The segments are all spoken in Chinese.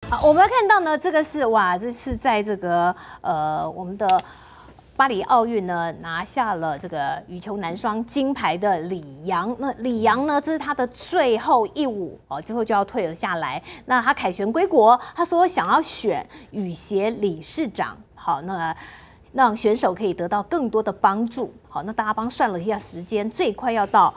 好，我们看到呢，这个是哇，这是在这个我们的巴黎奥运呢拿下了这个羽球男双金牌的李洋。那李洋呢，这是他的最后一舞哦，最后就要退了下来。那他凯旋归国，他说想要选羽协理事长。好，那让选手可以得到更多的帮助。好，那大家帮算了一下时间，最快要到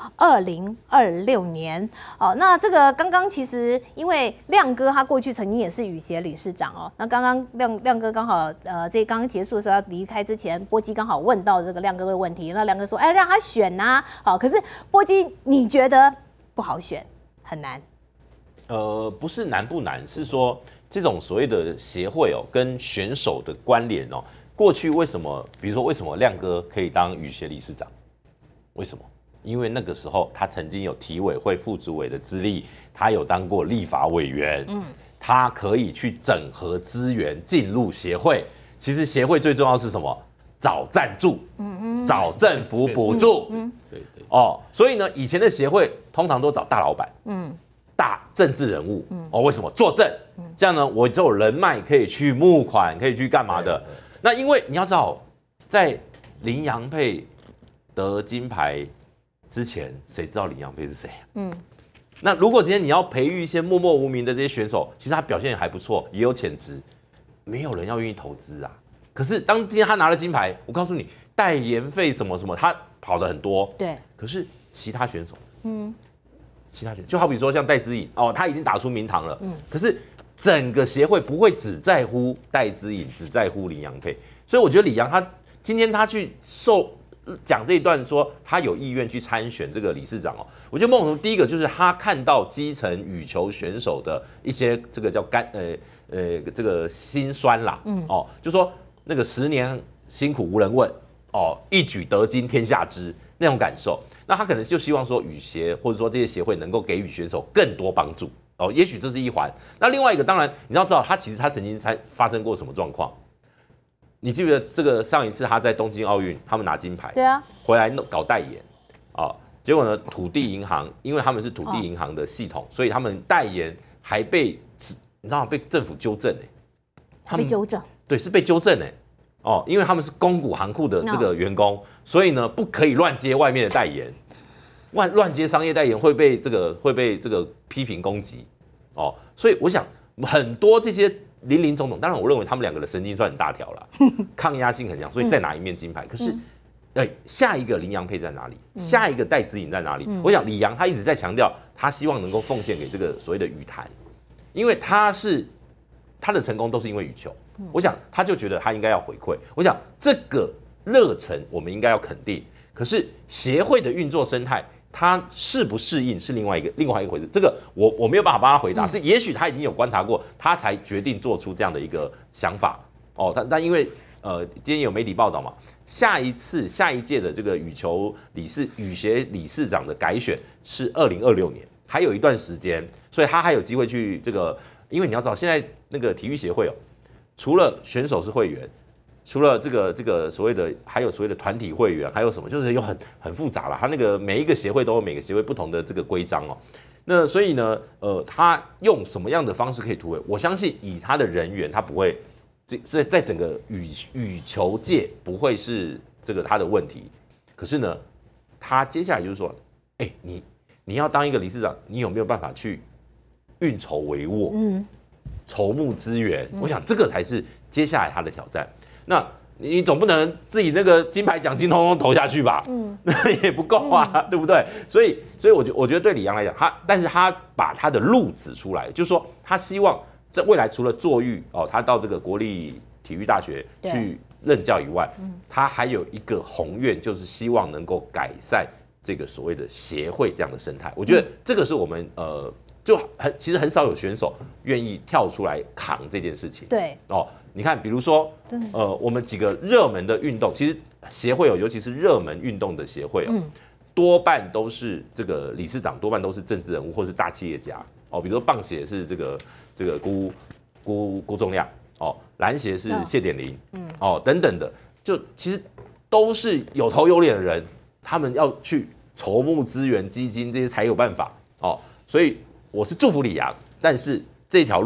2026年。哦，那这个刚刚其实因为亮哥他过去曾经也是羽协理事长哦。那刚刚亮哥刚好这刚刚结束的时候要离开之前，波基刚好问到这个亮哥的问题，那亮哥说，哎，让他选呐。好，可是波基你觉得不好选，很难？ 不是难不难，是说这种所谓的协会哦，跟选手的关联哦。过去为什么，比如说为什么亮哥可以当羽协理事长？为什么？因为那个时候他曾经有体委会副主委的资历，他有当过立法委员，他可以去整合资源进入协会。其实协会最重要是什么？找赞助，找政府补助， 对哦，所以呢，以前的协会通常都找大老板，大政治人物，哦，为什么作证？这样呢，我就有人脉可以去募款，可以去干嘛的？那因为你要知道，在林洋配得金牌之前，谁知道林洋配是谁啊？那如果今天你要培育一些默默无名的这些选手，其实他表现也还不错，也有潜质，没有人要愿意投资啊。可是当今天他拿了金牌，我告诉你，代言费什么什么，他跑的很多， 对。 可是其他选手，其他选手就好比说像戴资颖哦，他已经打出名堂了，可是整个协会不会只在乎戴资颖，只在乎林洋配，所以我觉得李洋他今天他去讲这一段说他有意愿去参选这个理事长哦，我觉得孟宏第一个就是他看到基层羽球选手的一些这个叫这个辛酸啦，哦，就说那个10年辛苦无人问哦，一举得金天下知那种感受，那他可能就希望说羽协或者说这些协会能够给予选手更多帮助。哦，也许这是一环。那另外一个，当然你要知道，他其实他曾经发生过什么状况？你记不记得这个上一次他在东京奥运，他们拿金牌， 对啊， 回来搞代言，啊，结果呢，土地银行，因为他们是土地银行的系统，所以他们代言还被你知道被政府纠正他们被纠正， 对，是被纠正哦，因为他们是公股行库的这个员工，所以呢不可以乱接外面的代言。乱接商业代言会被这个批评攻击哦，所以我想很多这些林林总总，当然我认为他们两个的神经算很大条了，抗压性很强，所以再拿一面金牌。可是，下一个林洋配在哪里？下一个戴资颖在哪里？我想李洋他一直在强调，他希望能够奉献给这个所谓的羽坛，因为他的成功都是因为羽球，我想他就觉得他应该要回馈。我想这个热忱我们应该要肯定，可是协会的运作生态。他适不适应是另外一回事，这个我没有办法帮他回答。这也许他已经有观察过，他才决定做出这样的一个想法哦。但因为今天有媒体报道嘛，下一届的这个羽协理事长的改选是2026年，还有一段时间，所以他还有机会去这个。因为你要知道，现在那个体育协会哦，除了选手是会员。除了这个所谓的，还有所谓的团体会员，还有什么，就是有很复杂啦。他那个每一个协会都有每个协会不同的这个规章哦。那所以呢，他用什么样的方式可以突围？我相信以他的人员，他不会在整个羽球界不会是这个他的问题。可是呢，他接下来就是说，你要当一个理事长，你有没有办法去运筹帷幄，筹募资源？我想这个才是接下来他的挑战。那你总不能自己那个金牌奖金通通投下去吧？那也不够啊，对不对？所以我觉得对李洋来讲，但是他把他的路指出来，就是说他希望在未来除了作育哦，他到这个国立体育大学去任教以外，他还有一个宏愿，就是希望能够改善这个所谓的协会这样的生态。我觉得这个是我们其实很少有选手愿意跳出来扛这件事情。 对哦。你看，比如说，我们几个热门的运动，其实协会尤其是热门运动的协会多半都是这个理事长，多半都是政治人物或是大企业家哦。比如说棒协是这个辜仲亮哦，篮协是谢点林哦等等的，就其实都是有头有脸的人，他们要去筹募资源、基金这些才有办法哦。所以我是祝福李洋，但是这条路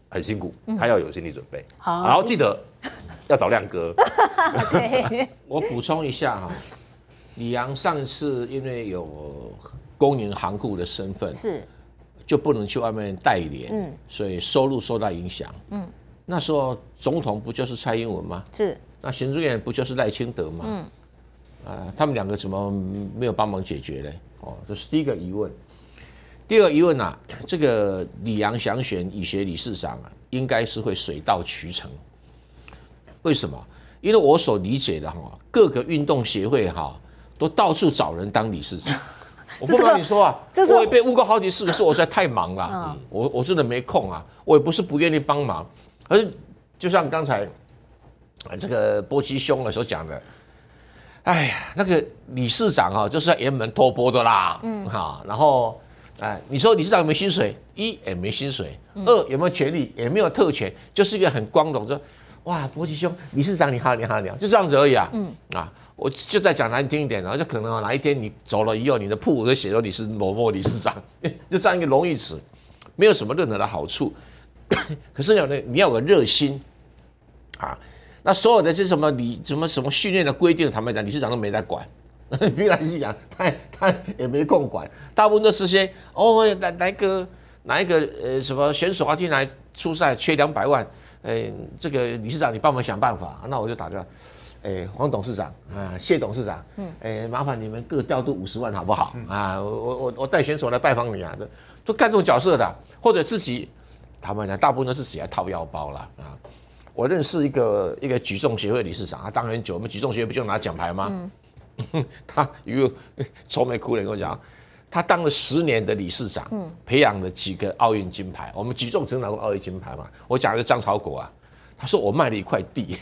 很辛苦，他要有心理准备。 好， 然后记得要找亮哥。 对， 我补充一下哈，李阳上次因为有公营行库的身份， 是就不能去外面代联，所以收入受到影响。那时候总统不就是蔡英文吗？ 是， 那行政院不就是赖清德吗？他们两个怎么没有帮忙解决呢？哦，这是第一个疑问。第二个疑问啊，这个李阳想选医学理事长啊，应该是会水到渠成。为什么？因为我所理解的哈，各个运动协会哈都到处找人当理事长。我不跟你说啊，我也被问过好几次，可是我实在太忙了，我真的没空啊。我也不是不愿意帮忙，而是就像刚才这个波基兄的所讲的，哎呀，那个理事长啊，就是要沿门托钵的啦，然后你说理事长有没有薪水？一也没薪水，二有没有权利？也没有特权，就是一个很光荣，说哇，波基兄，理事长你好，你好，你好，就这样子而已啊，我就再讲难听一点，然后就可能哪一天你走了以后，你的铺就写说你是某某理事长，就这样一个荣誉词，没有什么任何的好处。可是你要有个热心啊，那所有的这什么训练的规定，坦白讲，理事长都没在管。比如来讲，他也没空管，大部分都是些哪一个什么选手要进来出赛，缺200万，这个理事长你帮忙想办法，那我就打电话。黄董事长啊，谢董事长，麻烦你们各调度50万好不好？我带选手来拜访你啊，都干这种角色的，或者自己，他们呢大部分都是自己来掏腰包了啊。我认识一个举重协会理事长，他当很久，我们举重协会不就拿奖牌吗？他一个愁眉苦脸跟我讲，他当了10年的理事长，培养了几个奥运金牌。我们举重曾拿过奥运金牌嘛？我讲的是张朝国啊，他说我卖了一块地。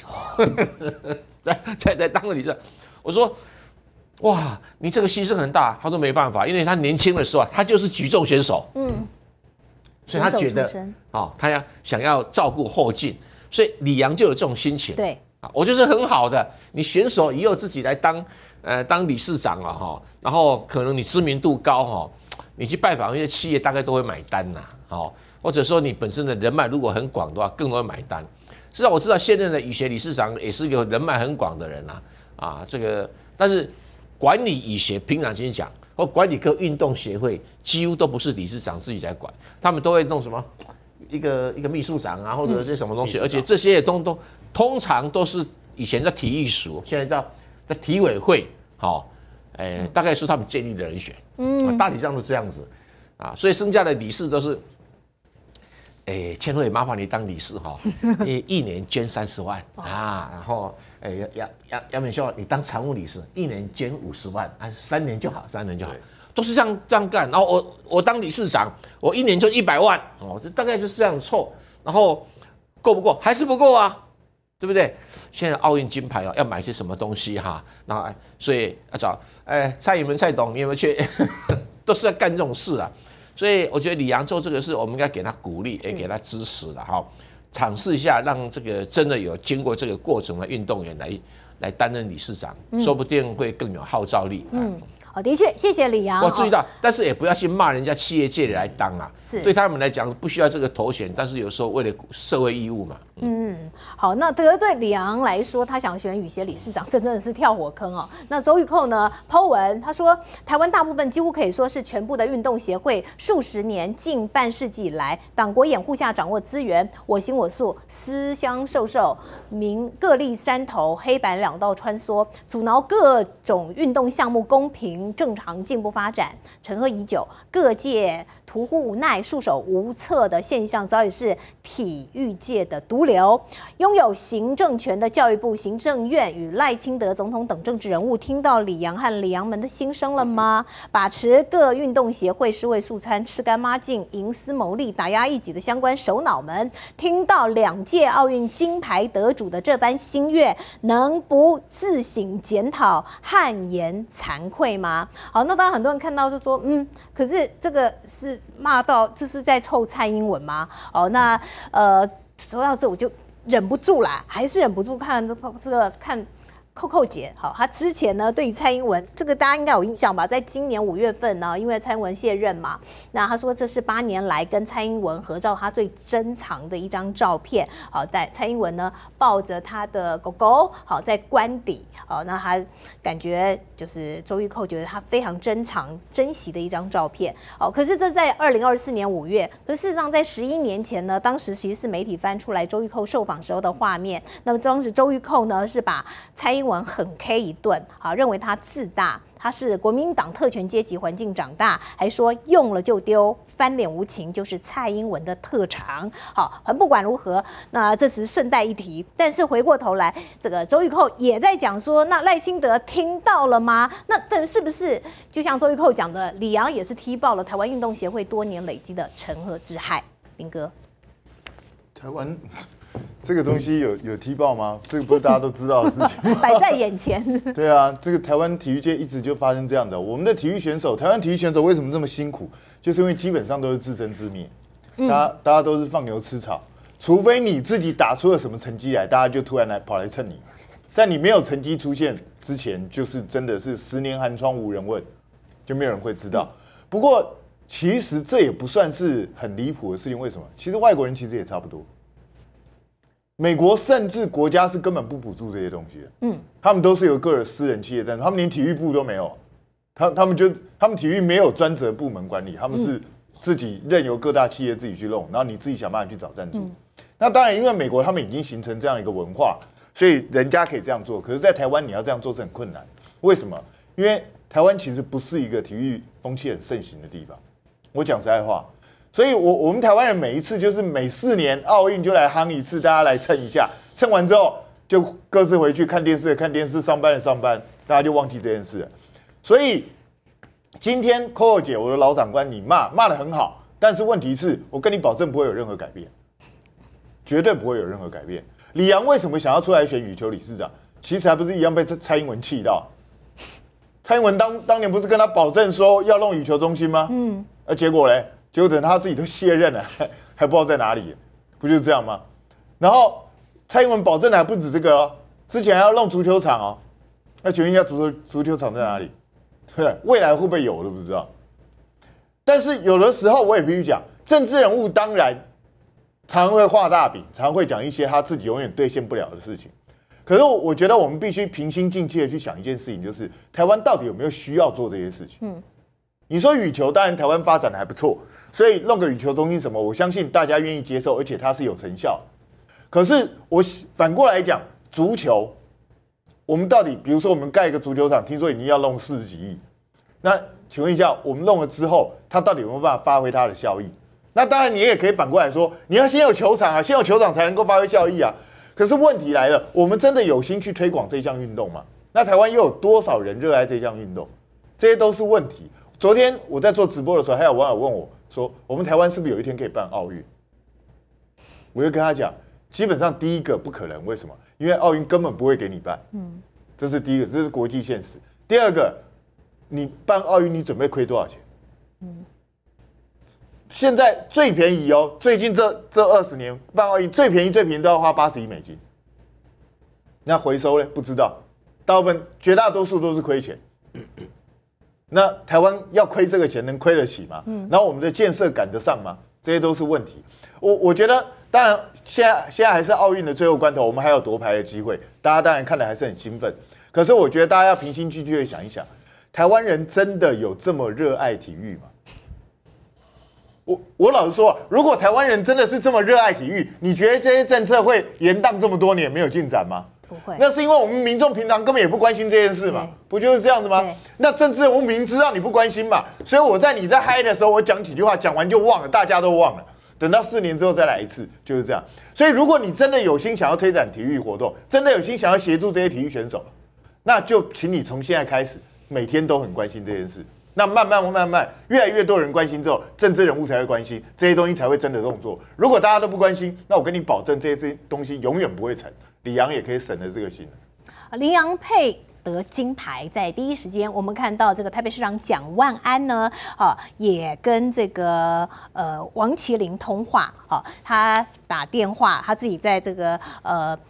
在当了理事长，我说，哇，你这个牺牲很大。他说没办法，因为他年轻的时候啊，他就是举重选手，所以他觉得，他想要照顾后进，所以李阳就有这种心情。 对， 我觉得是很好的。你选手以后自己来当理事长啊，然后可能你知名度高你去拜访一些企业，大概都会买单呐，或者说你本身的人脉如果很广的话，更多会买单。至少我知道现任的医学理事长也是一个人脉很广的人这个但是管理医学，平常心讲，或管理各运动协会，几乎都不是理事长自己在管，他们都会弄什么一个秘书长啊，或者是什么东西，而且这些也通常都是以前叫体育署，现在叫体委会，大概是他们建立的人选，大体上都这样子所以剩下的理事都是。千惠麻烦你当理事1年捐30万然后杨美秀你当常务理事，1年捐50万3年就好，都是这样干。然后我当理事长，我1年就100万这大概就是这样凑，然后够不够？还是不够啊，对不对？现在奥运金牌要买些什么东西然后所以要找蔡英文蔡董，你有没有去？都是在干这种事啊。所以我觉得李阳做这个事，我们应该给他鼓励，也给他支持的尝试一下，让这个真的有经过这个过程的运动员来担任理事长，说不定会更有号召力。 的确，谢谢李阳。 我注意到，但是也不要去骂人家企业界的来当是对他们来讲不需要这个头衔，但是有时候为了社会义务嘛。 好，那对李阳来说，他想选羽协理事长，真的是跳火坑那周玉蔻呢，po文他说，台湾大部分几乎可以说是全部的运动协会，数十年近半世纪以来，党国掩护下掌握资源，我行我素，私相授受，各立山头，黑白两道穿梭，阻挠各种运动项目公平正常进步发展，陈赫已久，各界徒呼无奈、束手无策的现象，早已是体育界的毒瘤。拥有行政权的教育部、行政院与赖清德总统等政治人物，听到李阳和李阳们的心声了吗？把持各运动协会尸位素餐、吃干抹净、营私谋利、打压异己的相关首脑们，听到2届奥运金牌得主的这般心愿，能不自省检讨、汗颜惭愧吗？好，那当然很多人看到就说，可是这个是骂到这是在臭蔡英文吗？那说到这我就忍不住啦，还是忍不住看 Coco 姐，好，她之前呢对蔡英文这个大家应该有印象吧？在今年5月份呢，因为蔡英文卸任嘛，那她说这是8年来跟蔡英文合照她最珍藏的一张照片。好，在蔡英文呢抱着她的狗狗，好在官邸，好，那她感觉就是周玉蔻觉得她非常珍惜的一张照片。好，可是这在2024年5月，可是事实上在11年前呢，当时其实是媒体翻出来周玉蔻受访时候的画面。那么当时周玉蔻呢是把蔡英文狠 K 一顿，好，认为他自大，他是国民党特权阶级环境长大，还说用了就丢，翻脸无情就是蔡英文的特长。好，不管如何，那这是顺带一提。但是回过头来，这个周玉蔻也在讲说，那赖清德听到了吗？那是不是就像周玉蔻讲的，李阳也是踢爆了台湾运动协会多年累积的成何之害？林哥， 台湾。这个东西有踢爆吗？这个不是大家都知道的事情吗？ 摆在眼前。 对啊，这个台湾体育界一直就发生这样的。我们的体育选手，台湾体育选手为什么这么辛苦？就是因为基本上都是自生自灭，大家都是放牛吃草，除非你自己打出了什么成绩来，大家就突然跑来蹭你。在你没有成绩出现之前，就是真的是10年寒窗无人问，就没有人会知道。不过其实这也不算是很离谱的事情，为什么？其实外国人其实也差不多。美国甚至国家是根本不补助这些东西的，他们都是由个人私人企业赞助，他们连体育部都没有，他们体育没有专责部门管理，他们是自己任由各大企业自己去弄，然后你自己想办法去找赞助。那当然，因为美国他们已经形成这样一个文化，所以人家可以这样做，可是，在台湾你要这样做是很困难。为什么？因为台湾其实不是一个体育风气很盛行的地方。我讲实在话。所以我们台湾人每一次就是每4年奥运就来夯一次，大家来蹭一下，蹭完之后就各自回去看电视，上班的上班，大家就忘记这件事了。所以今天 Coco 姐，我的老长官，你骂得很好，但是问题是我跟你保证不会有任何改变，绝对不会有任何改变。李阳为什么想要出来选羽球理事长？其实还不是一样被蔡英文气到。蔡英文当年不是跟他保证说要弄羽球中心吗？结果嘞？结果等他自己都卸任了，还不知道在哪里，不就是这样吗？然后蔡英文保证的还不止这个哦，之前还要弄足球场哦，那请问一下足球场在哪里？对，未来会不会有我都不知道。但是有的时候我也必须讲，政治人物当然常会画大饼，常会讲一些他自己永远兑现不了的事情。可是我觉得我们必须平心静气的去想一件事情，就是台湾到底有没有需要做这些事情？你说羽球，当然台湾发展的还不错，所以弄个羽球中心什么，我相信大家愿意接受，而且它是有成效。可是我反过来讲，足球，我们到底，比如说我们盖一个足球场，听说已经要弄40几亿，那请问一下，我们弄了之后，它到底有没有办法发挥它的效益？那当然，你也可以反过来说，你要先有球场啊，先有球场才能够发挥效益啊。可是问题来了，我们真的有心去推广这项运动吗？那台湾又有多少人热爱这项运动？这些都是问题。昨天我在做直播的时候，还有网友问我说：“我们台湾是不是有一天可以办奥运？”我就跟他讲，基本上第一个不可能，为什么？因为奥运根本不会给你办，这是第一个，这是国际现实。第二个，你办奥运，你准备亏多少钱？现在最便宜哦，最近这20年办奥运最便宜都要花80亿美金。那回收呢？不知道，大部分绝大多数都是亏钱。那台湾要亏这个钱，能亏得起吗？然后我们的建设赶得上吗？这些都是问题。我觉得，当然现在还是奥运的最后关头，我们还有夺牌的机会，大家当然看得还是很兴奋。可是我觉得大家要平心静气的想一想，台湾人真的有这么热爱体育吗？我老实说，如果台湾人真的是这么热爱体育，你觉得这些政策会延宕这么多年没有进展吗？ 不会， 那是因为我们民众平常根本也不关心这件事嘛，不就是这样子吗？那政治人物明知道你不关心嘛，所以我在你在嗨的时候，我讲几句话，讲完就忘了，大家都忘了。等到4年之后再来一次，就是这样。所以如果你真的有心想要推展体育活动，真的有心想要协助这些体育选手，那就请你从现在开始，每天都很关心这件事。那慢慢，越来越多人关心之后，政治人物才会关心这些东西，才会真的动作。如果大家都不关心，那我跟你保证，这些东西永远不会成。李阳也可以省了这个心。 林洋配得金牌，在第一时间，我们看到这个台北市长蒋万安呢，也跟这个王麒麟通话，他打电话，他自己在这个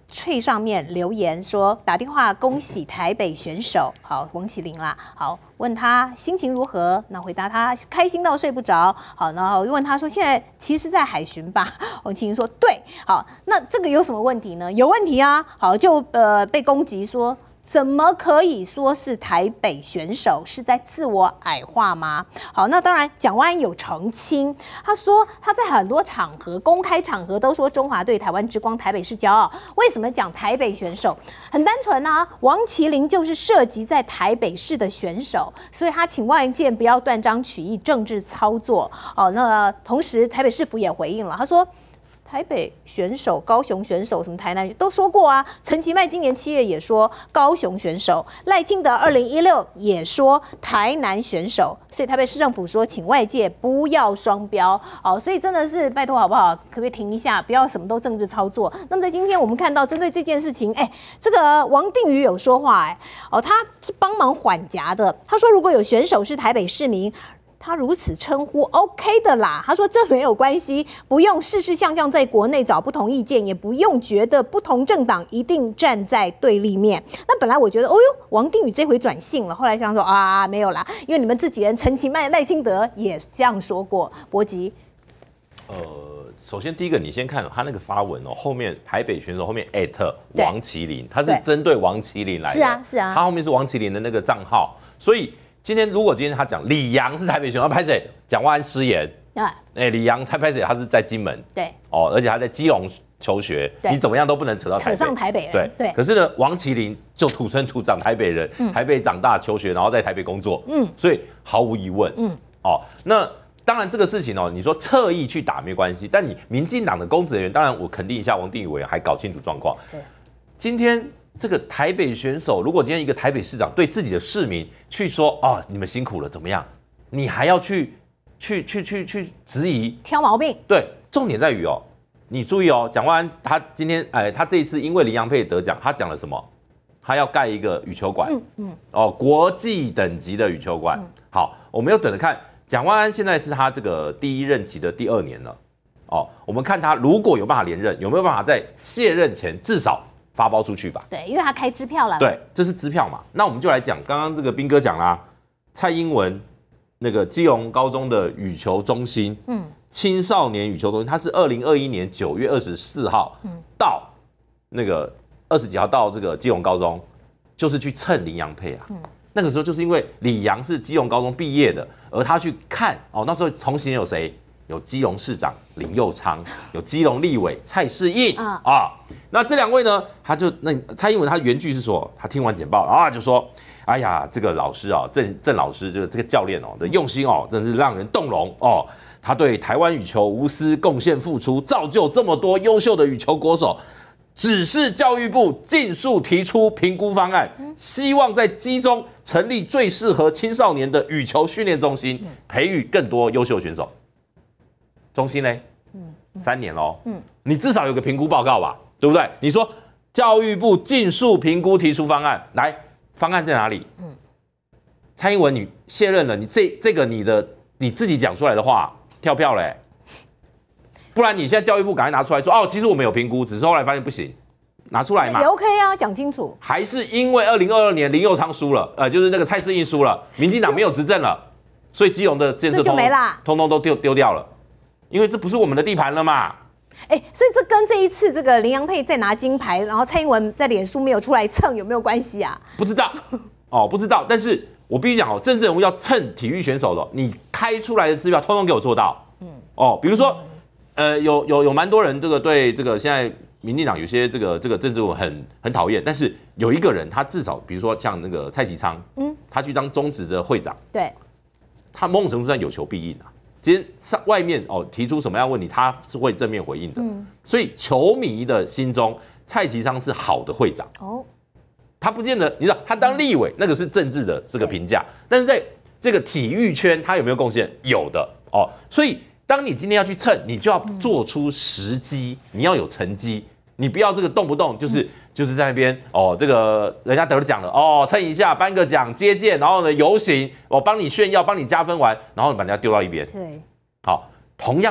脆上面留言说，打电话恭喜台北选手，好，王麒麟啦，好，问他心情如何，那回答他开心到睡不着，好，然后又问他说现在其实在海巡吧，王麒麟说对，好，那这个有什么问题呢？有问题啊，好，就被攻击说。怎么可以说是台北选手是在自我矮化吗？好，那当然，蒋万安有澄清，他说他在很多场合、公开场合都说中华队、台湾之光、台北是骄傲。为什么讲台北选手？很单纯啊，王麒麟就是涉及在台北市的选手，所以他请外界不要断章取义、政治操作。哦，那同时台北市府也回应了，他说。台北选手、高雄选手、什么台南都说过啊。陈其迈今年7月也说高雄选手，赖清德2016也说台南选手，所以台北市政府说，请外界不要双标。哦，所以真的是拜托好不好？可不可以停一下，不要什么都政治操作？那么在今天我们看到针对这件事情，这个王定宇有说话，他是帮忙缓颊的。他说，如果有选手是台北市民。他如此称呼 OK 的啦，他说这没有关系，不用事事项项在国内找不同意见，也不用觉得不同政党一定站在对立面。那本来我觉得，哦呦，王定宇这回转性了，后来想说啊，没有啦，因为你们自己人陈其迈、赖清德也这样说过。博吉， 首先第一个，你先看他那个发文哦，后面台北选手后面王麒麟，他是针对王麒麟来的， 是啊是啊， 他后面是王麒麟的那个账号，所以。今天他讲李洋是台北选手，拍谁？蒋万安失言。李洋拍谁？他是在金门。 对。 而且他在基隆求学，你怎么样都不能扯到台北。 扯上台北人。对。 可是呢，王麒麟就土生土长台北人，台北长大求学，然后在台北工作。所以毫无疑问。那当然这个事情你说侧翼去打没关系，但你民进党的公职人员，当然我肯定一下王定宇委员还搞清楚状况。对。今天。这个台北选手，如果今天一个台北市长对自己的市民去说你们辛苦了，怎么样？你还要去质疑、 挑毛病？对， 重点在于你注意蒋万安他今天他这一次因为林洋配得奖，他讲了什么？他要盖一个羽球馆，国际等级的羽球馆。好，我们要等着看蒋万安现在是他这个第一任期的第2年了。我们看他如果有办法连任，有没有办法在卸任前至少。发包出去吧， 对，因为他开支票了。 对，这是支票嘛。那我们就来讲，刚刚这个彬哥讲啦，蔡英文那个基隆高中的羽球中心，青少年羽球中心，它是2021年9月24号，到那个20几号到这个基隆高中，就是去蹭林洋配啊。那个时候就是因为李洋是基隆高中毕业的，而他去看那时候同行有谁？有基隆市长林右昌，有基隆立委蔡世应那这2位呢，蔡英文他原句是说，他听完简报就说，哎呀，这个老师郑老师这个教练的用心真是让人动容他对台湾羽球无私贡献付出，造就这么多优秀的羽球国手。只是教育部尽速提出评估方案，希望在基中成立最适合青少年的羽球训练中心，培育更多优秀选手。中心呢？3年咯。你至少有个评估报告吧，对不对？你说教育部尽速评估提出方案，来，方案在哪里？蔡英文你卸任了，你这个你自己讲出来的话跳票嘞，不然你现在教育部赶快拿出来说，其实我们有评估，只是后来发现不行，拿出来嘛。 也 OK 啊，讲清楚。 还是因为2022年林右昌输了，就是那个蔡世应输了，民进党没有执政了，所以基隆的建设通通都丢掉了。因为这不是我们的地盘了嘛， 所以这跟这一次这个林洋配再拿金牌，然后蔡英文在脸书没有出来蹭，有没有关系啊？ 不知道不知道。但是我必须讲政治人物要蹭体育选手的，你开出来的支票通通给我做到。比如说有蛮多人对这个现在民进党有些这个政治人物很讨厌，但是有一个人他至少比如说像那个蔡其昌，他去当中职的会长， 对， 他某种程度上有求必应啊。今天外面提出什么样的问题，他是会正面回应的。所以球迷的心中，蔡其昌是好的会长。他不见得，你知道，他当立委那个是政治的这个评价，但是在这个体育圈，他有没有贡献？有的所以当你今天要去蹭，你就要做出时机，你要有成绩，你不要这个动不动就是在那边这个人家得了奖了蹭一下颁个奖接见，然后呢游行帮你炫耀帮你加分完，然后把人家丢到一边。 对， 好，同样的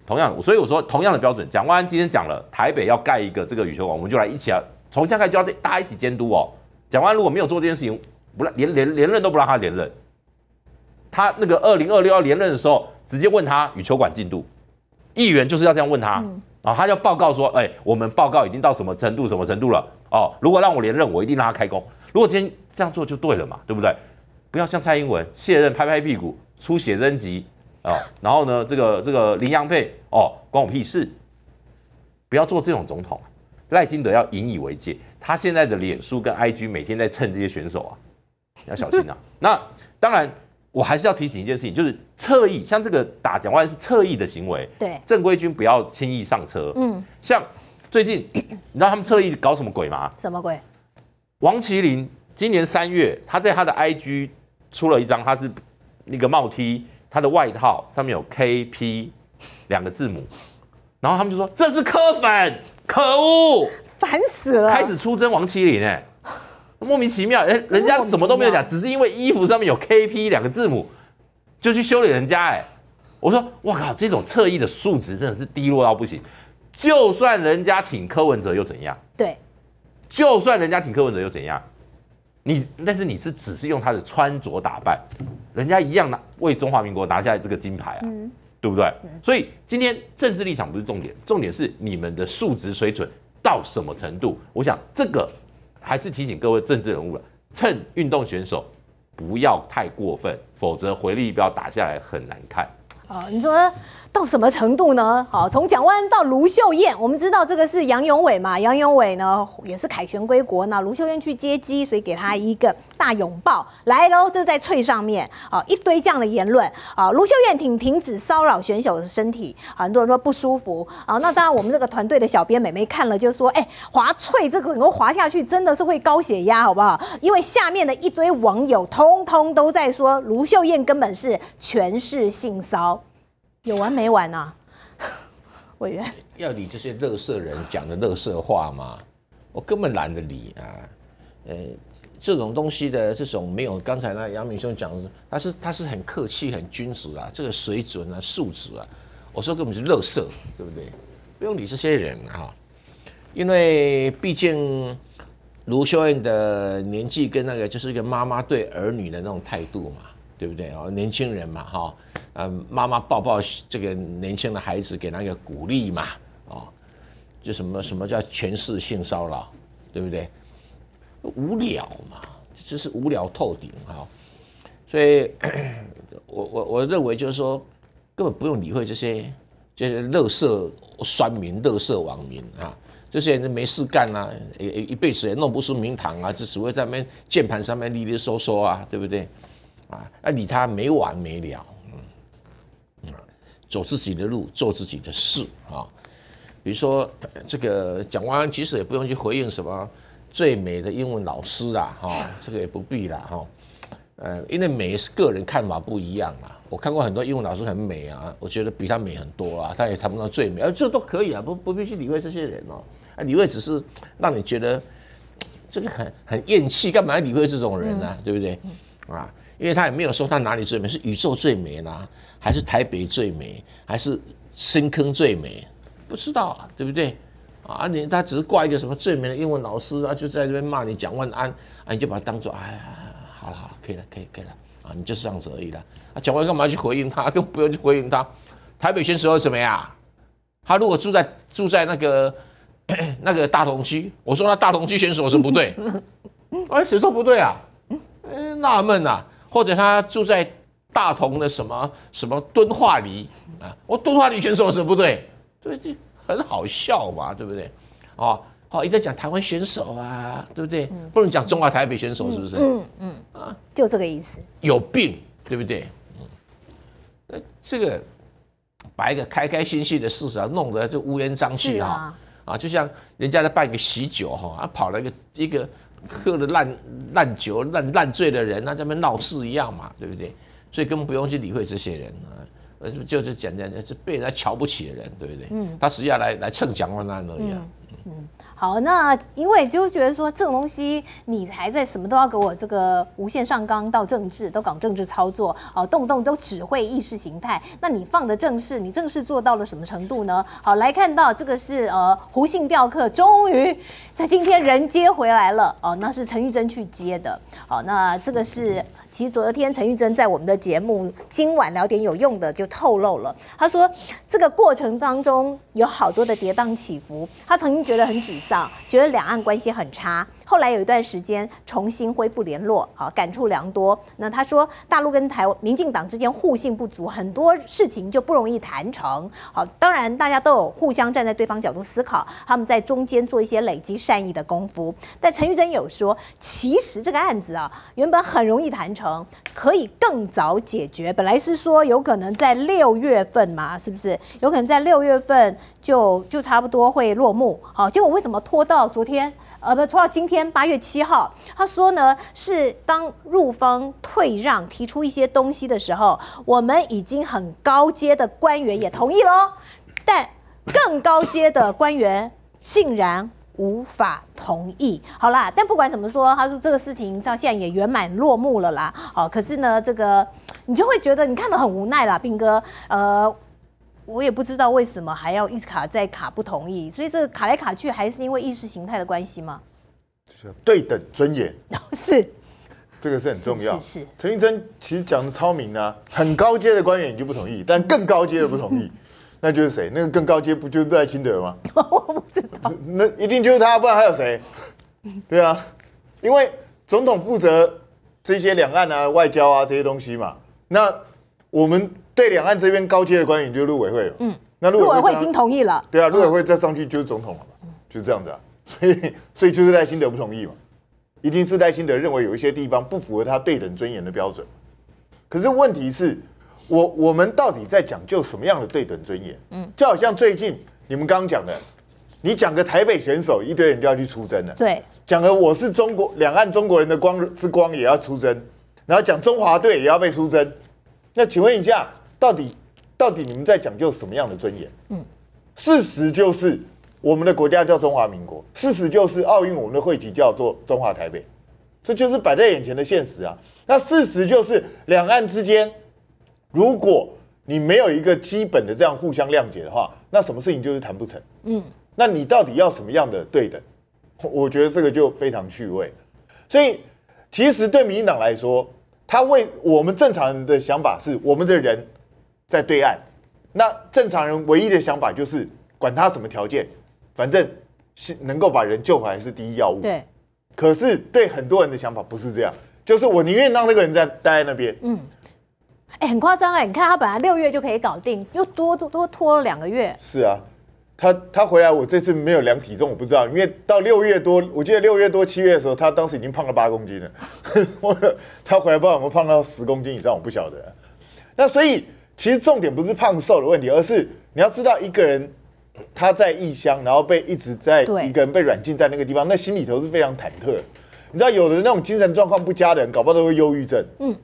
同样，所以我说同样的标准，蒋万安今天讲了，台北要盖一个这个羽球馆，我们就来一起啊，从现在开始就要大家一起监督哦。蒋万安如果没有做这件事情，连任都不让他连任，他那个2026要连任的时候，直接问他羽球馆进度，议员就是要这样问他，他要报告说，我们报告已经到什么程度了哦，如果让我连任，我一定让他开工。如果今天这样做就对了嘛，对不对？不要像蔡英文卸任拍拍屁股出写真集然后呢，这个林洋配关我屁事，不要做这种总统。赖清德要引以为戒，他现在的脸书跟 IG 每天在蹭这些选手啊，要小心啊。那当然，我还是要提醒一件事情，就是侧翼，像这个打蒋万安是侧翼的行为， 对， 正规军不要轻易上车。像最近你知道他们侧翼搞什么鬼吗？ 什么鬼？ 王麒麟今年3月，他在他的 IG 出了一张，他是那个帽 T， 他的外套上面有 KP 2个字母。然后他们就说这是柯粉，可恶， 烦死了！ 开始出征王麒麟莫名其妙，人家什么都没有讲，只是因为衣服上面有 KP 2个字母，就去修理人家我说哇靠，这种侧翼的素质真的是低落到不行。就算人家挺柯文哲又怎样？ 对， 就算人家挺柯文哲又怎样？但是你只是用他的穿着打扮，人家一样为中华民国拿下来这个金牌啊。对不对？所以今天政治立场不是重点，重点是你们的素质水准到什么程度。我想这个还是提醒各位政治人物了，趁运动选手不要太过分，否则回力镖打下来很难看。 你说到什么程度呢？好，从蒋万安到卢秀燕，我们知道这个是杨永伟嘛，杨永伟呢也是凯旋归国，那卢秀燕去接机，所以给他一个大拥抱，来喽，这在脆上面一堆这样的言论卢秀燕停止骚扰选手的身体，很多人说不舒服那当然我们这个团队的小编美眉看了就说，滑脆这个能够滑下去真的是会高血压，好不好？因为下面的一堆网友通通都在说卢秀燕根本是权势性骚。有完没完啊？委员要理这些垃圾人讲的垃圾话吗？我根本懒得理这种东西的这种没有刚才那杨明兄讲的，他是很客气、很君子这个水准素质我说根本是垃圾，对不对？不用理这些人因为毕竟卢秀燕的年纪跟那个就是一个妈妈对儿女的那种态度嘛。对不对年轻人嘛妈妈抱抱这个年轻的孩子，给那个鼓励嘛就什么叫权势性骚扰，对不对？无聊嘛，就是无聊透顶所以我认为就是说，根本不用理会这些垃圾酸民、垃圾网民这些人没事干一辈子也弄不出名堂就只会在那边键盘上面哩哩嗦嗦对不对？理他没完没了，走自己的路，做自己的事比如说这个蒋万安其实也不用去回应什么最美的英文老师这个也不必啦因为美是个人看法不一样我看过很多英文老师很美我觉得比他美很多他也谈不到最美这都可以不必去理会这些人理会只是让你觉得这个很厌弃，干嘛要理会这种人对不对因为他也没有说他哪里最美，是宇宙最美还是台北最美，还是深坑最美，不知道对不对他只是挂一个什么最美的英文老师就在这边骂你蒋万安你就把他当作好了可以了你就是这样子而已了蒋万安干嘛去回应他？更不用去回应他。台北选手又怎么样？他如果住在那个大同区，我说那大同区选手有什么不对？谁说不对纳闷或者他住在大同的什么敦化里我敦化里选手有什么不对？对，很好笑嘛，对不对？一直在讲台湾选手对不对？不能讲中华台北选手，是不是？ 就这个意思。 有病，对不对？这个把一个开开心心的事弄得就乌烟瘴气就像人家在办一个喜酒跑了一个喝了烂酒烂醉的人在那边闹事一样嘛，对不对？所以根本不用去理会这些人就是讲是被人家瞧不起的人，对不对？他实际上来蹭蒋万安而已好，那因为就觉得说这种东西，你还在什么都要给我这个无限上纲到政治，都搞政治操作，动不动都只会意识形态。那你放的正事，你正事做到了什么程度呢？好，来看到这个是胡姓钓客终于在今天人接回来了那是陈玉珍去接的。好，那这个是。其实昨天陈玉珍在我们的节目今晚聊点有用的就透露了，他说这个过程当中有好多的跌宕起伏，他曾经觉得很沮丧，觉得两岸关系很差，后来有一段时间重新恢复联络，好，感触良多。那他说大陆跟民进党之间互信不足，很多事情就不容易谈成。好，当然大家都有互相站在对方角度思考，他们在中间做一些累积善意的功夫。但陈玉珍有说，其实这个案子原本很容易谈成。可以更早解决，本来是说有可能在6月份嘛，是不是？有可能在6月份就差不多会落幕。好，结果为什么拖到昨天？拖到今天8月7号。他说呢，是当陆方退让提出一些东西的时候，我们已经很高阶的官员也同意咯，但更高阶的官员竟然无法同意。好啦，但不管怎么说，他说这个事情到现在也圆满落幕了啦。好，可是呢，这个你就会觉得你看得很无奈啦，彬哥。我也不知道为什么还要一卡再卡不同意，所以这个卡来卡去，还是因为意识形态的关系吗？ 对等尊严是， 这个是很重要。 是。 陈玉珍其实讲的超明啊，很高阶的官员你就不同意，但更高阶的不同意。那就是谁？那个更高阶不就是赖清德吗？ 我不知道。 那一定就是他，不然还有谁？对啊，因为总统负责这些两岸啊、外交啊这些东西嘛。那我们对两岸这边高阶的官员就是陆委会了。那陆委会已经同意了。 对啊，陆委会再上去就是总统了嘛，就是这样子啊。所以就是赖清德不同意嘛，一定是赖清德认为有一些地方不符合他对等尊严的标准。可是问题是。我们到底在讲究什么样的对等尊严？就好像最近你们刚刚讲的，你讲个台北选手，一堆人就要去出征了。 对， 讲个我是两岸中国人的光之光也要出征，然后讲中华队也要被出征。那请问一下，到底你们在讲究什么样的尊严？事实就是我们的国家叫中华民国，事实就是奥运我们的会旗叫做中华台北，这就是摆在眼前的现实啊。那事实就是两岸之间。如果你没有一个基本的这样互相谅解的话，那什么事情就是谈不成。那你到底要什么样的对等？我觉得这个就非常趣味。所以，其实对民进党来说，他为我们正常人的想法是，我们的人在对岸，那正常人唯一的想法就是管他什么条件，反正能够把人救回来是第一要务。 对。 可是对很多人的想法不是这样，就是我宁愿让这个人待在那边。 很夸张你看他本来6月就可以搞定，又多拖了2个月。 是啊，他回来，我这次没有量体重，我不知道，因为到6月多，我记得6月多7月的时候，他当时已经胖了8公斤了。他回来不知道有没有胖到10公斤以上，我不晓得。那所以其实重点不是胖瘦的问题，而是你要知道一个人他在异乡，然后一直在一个人被软禁在那个地方，那心里头是非常忐忑的。你知道有的那种精神状况不佳的人，搞不好都会忧郁症。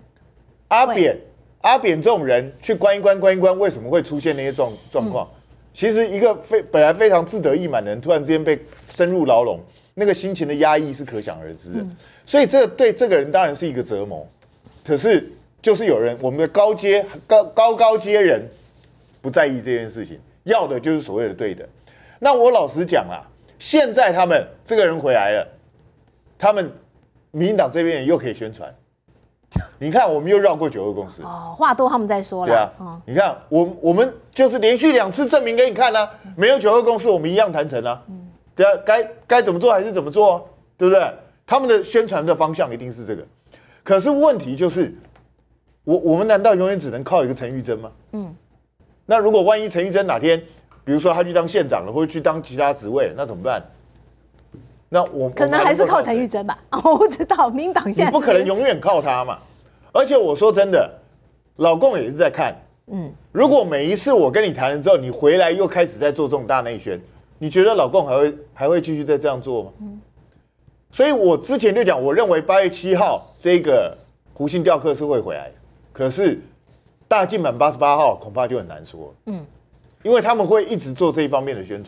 阿扁这种人去关一关，为什么会出现那些状况？其实一个本来非常自得意满的人，突然之间被深入牢笼，那个心情的压抑是可想而知的。所以这对这个人当然是一个折磨。可是就是有人，我们的高阶人不在意这件事情，要的就是所谓的对等。那我老实讲啦，现在他们这个人回来了，他们民进党这边又可以宣传。你看，我们又绕过92公司话多他们在说了。 对啊，你看我们就是连续2次证明给你看啊，没有92公司，我们一样谈成啊。对啊，该怎么做还是怎么做啊，对不对？他们的宣传的方向一定是这个。可是问题就是，我们难道永远只能靠一个陈玉珍吗？那如果万一陈玉珍哪天，比如说他去当县长了，或者去当其他职位，那怎么办？那我可能还是靠陈玉珍吧，我不知道。民党现在你不可能永远靠他嘛。而且我说真的，老共也是在看。如果每一次我跟你谈了之后，你回来又开始在做这种大内宣，你觉得老共还会继续再这样做吗？所以我之前就讲，我认为8月7号这个胡姓钓客是会回来的，可是大进满88号恐怕就很难说。因为他们会一直做这一方面的宣传。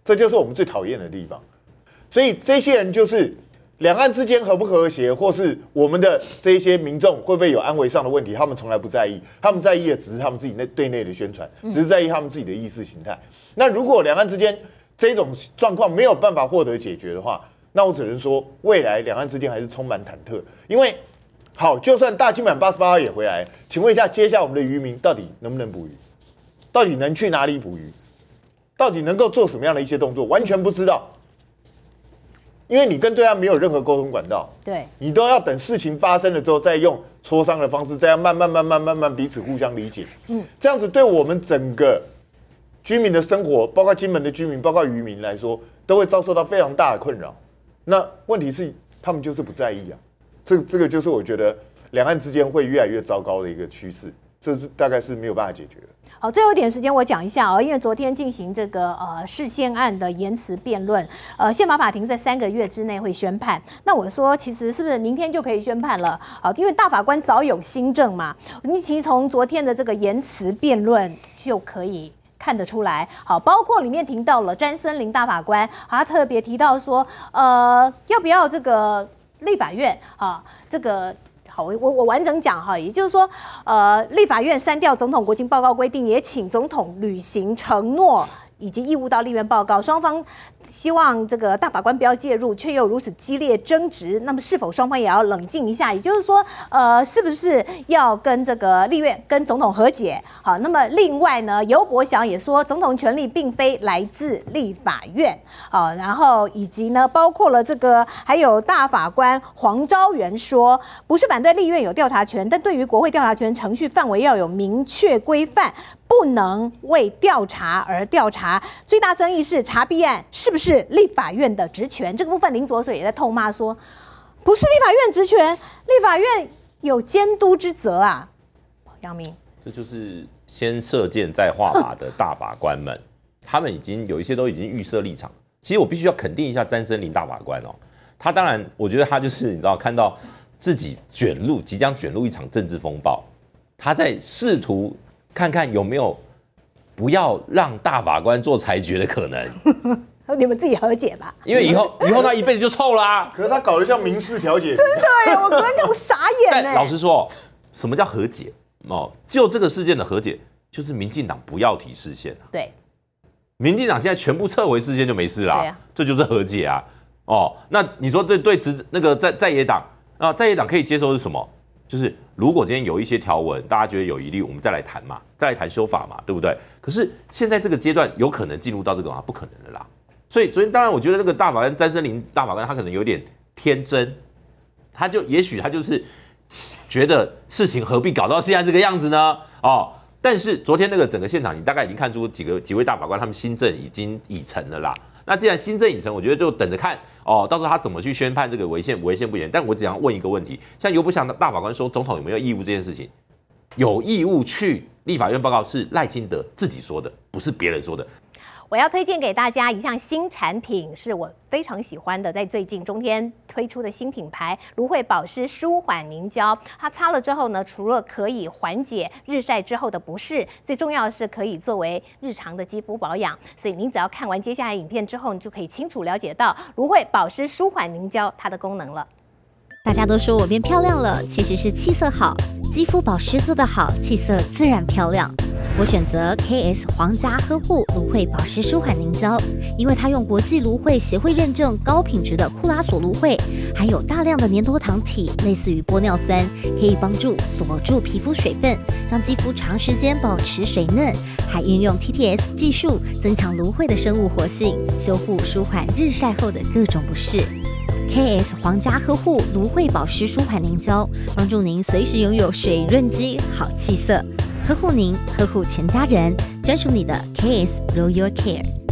这就是我们最讨厌的地方。所以这些人就是两岸之间和不和谐，或是我们的这一些民众会不会有安危上的问题，他们从来不在意，他们在意的只是他们自己对内的宣传，只是在意他们自己的意识形态。那如果两岸之间这种状况没有办法获得解决的话，那我只能说未来两岸之间还是充满忐忑。因为好，就算大金版88号也回来，请问一下，接下来我们的渔民到底能不能捕鱼？到底能去哪里捕鱼？到底能够做什么样的一些动作？完全不知道。因为你跟对岸没有任何沟通管道， 对， 你都要等事情发生了之后，再用磋商的方式，再慢慢彼此互相理解。这样子对我们整个居民的生活，包括金门的居民，包括渔民来说，都会遭受到非常大的困扰。那问题是，他们就是不在意啊。这个就是我觉得两岸之间会越来越糟糕的一个趋势，这是大概是没有办法解决的。 好，最后一点时间我讲一下哦，因为昨天进行这个释宪案的言辞辩论，宪法法庭在3个月之内会宣判。那我说，其实是不是明天就可以宣判了？好，因为大法官早有新政嘛，你其实从昨天的这个言辞辩论就可以看得出来。好，包括里面提到了詹森林大法官，他特别提到说，要不要这个立法院啊，这个。好，我完整讲哈，也就是说，立法院删掉总统国情报告规定，也请总统履行承诺以及义务到立院报告。双方希望这个大法官不要介入，却又如此激烈争执，那么是否双方也要冷静一下？也就是说，是不是要跟这个立院跟总统和解？好，那么另外呢，游伯祥也说，总统权力并非来自立法院。好，然后以及呢，包括了这个还有大法官黄昭元说，不是反对立院有调查权，但对于国会调查权程序范围要有明确规范。不能为调查而调查，最大争议是查弊案是不是立法院的职权？这个部分林左水也在痛骂说，不是立法院职权，立法院有监督之责啊。杨明， 这就是先射箭再画靶的大法官们，他们已经有一些都已经预设立场。其实我必须要肯定一下詹森林大法官哦，他当然我觉得他就是你知道看到自己即将卷入一场政治风暴，他在试图。看看有没有不要让大法官做裁决的可能， 你们自己和解吧。 因为以后他一辈子就臭啦。 可是他搞得像民事调解， 真的耶！我昨天看我傻眼哎。 但老实说，什么叫和解？就这个事件的和解，就是民进党不要提释宪啊。 对， 民进党现在全部撤回释宪就没事啦。对啊，这就是和解啊。那你说这对那个在野党啊，在野党可以接受是什么？就是如果今天有一些条文，大家觉得有疑虑，我们再来谈嘛，再来谈修法嘛，对不对？可是现在这个阶段有可能进入到这个吗？不可能的啦。所以昨天当然，我觉得那个大法官詹森林大法官他可能有点天真，也许他就是觉得事情何必搞到现在这个样子呢？但是昨天那个整个现场，你大概已经看出几位大法官他们新政已经已成了啦。那既然新政已成，我觉得就等着看到时候他怎么去宣判这个违宪不违宪。但我只想问一个问题，像游伯祥大法官说总统有没有义务这件事情，有义务去立法院报告是赖清德自己说的，不是别人说的。 我要推荐给大家一项新产品，是我非常喜欢的，在最近中天推出的新品牌芦荟保湿舒缓凝胶。它擦了之后呢，除了可以缓解日晒之后的不适，最重要的是可以作为日常的肌肤保养。所以您只要看完接下来影片之后，你就可以清楚了解到芦荟保湿舒缓凝胶它的功能了。 大家都说我变漂亮了，其实是气色好，肌肤保湿做得好，气色自然漂亮。我选择 KS 皇家呵护芦荟保湿舒缓凝胶，因为它用国际芦荟协会认证高品质的库拉索芦荟，含有大量的粘多糖体，类似于玻尿酸，可以帮助锁住皮肤水分，让肌肤长时间保持水嫩，还运用 TTS 技术增强芦荟的生物活性，修护舒缓日晒后的各种不适。KS 皇家呵护芦荟保湿舒缓凝胶，帮助您随时拥有水润肌、好气色，呵护您，呵护全家人，专属你的 KS Royal Care。